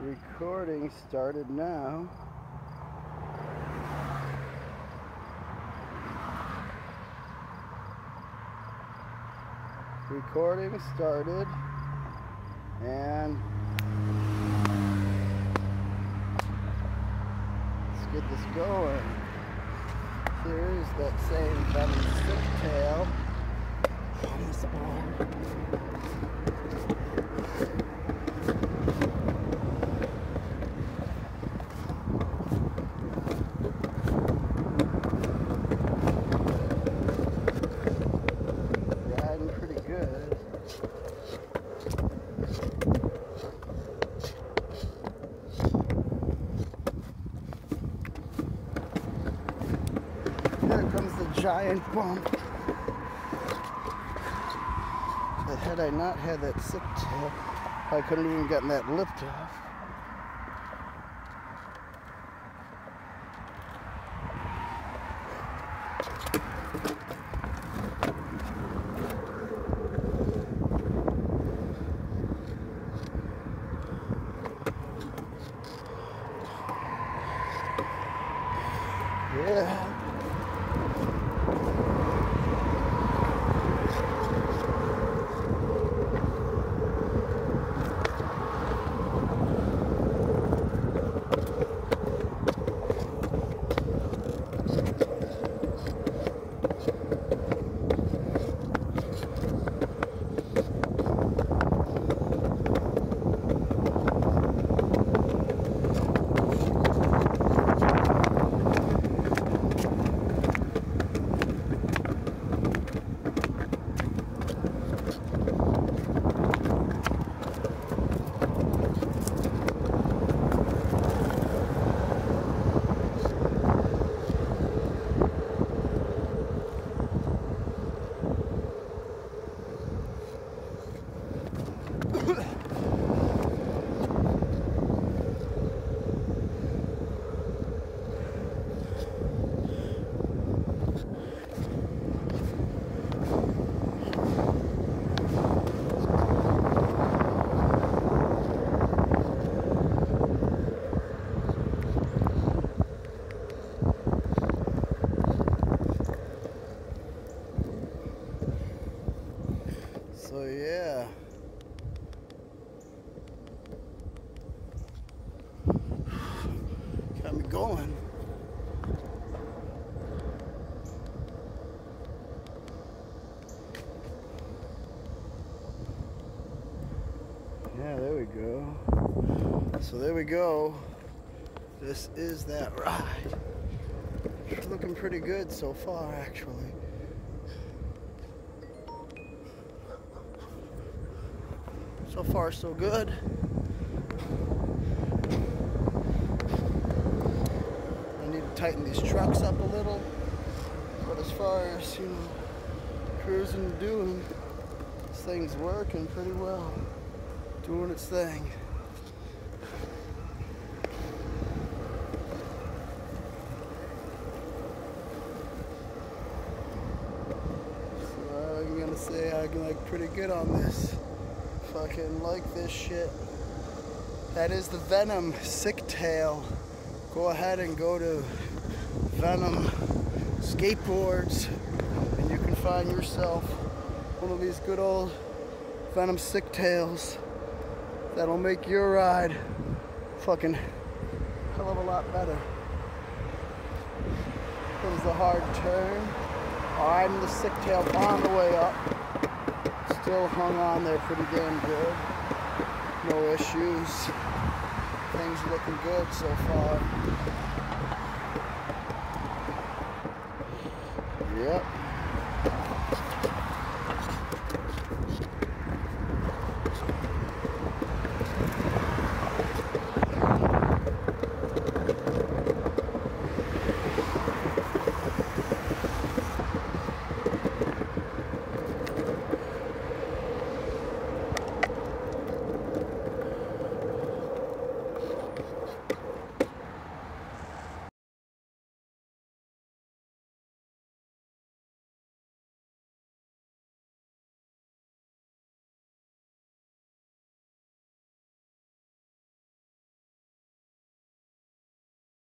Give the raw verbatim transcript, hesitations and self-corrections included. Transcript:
Recording started now. Recording started, and let's get this going. Here's that same venom sticktail on this ball. Riding pretty good. Here comes the giant bump. But had I not had that sick tail, I couldn't even gotten that lift off. Yeah. So yeah, got me going. Yeah, there we go. So there we go. This is that ride. It's looking pretty good so far, actually. So far, so good. I need to tighten these trucks up a little, but as far as, you know, cruising and doing, this thing's working pretty well, doing its thing. So I'm gonna say I'm like pretty good on this. Fucking like this shit. That is the Venom Sticktail. Go ahead and go to Venom Skateboards and you can find yourself one of these good old Venom Sticktails that'll make your ride fucking hell of a lot better. Comes the hard turn. I'm the Sticktail on the way up. Still hung on there pretty damn good. No issues. Things looking good so far. Yep.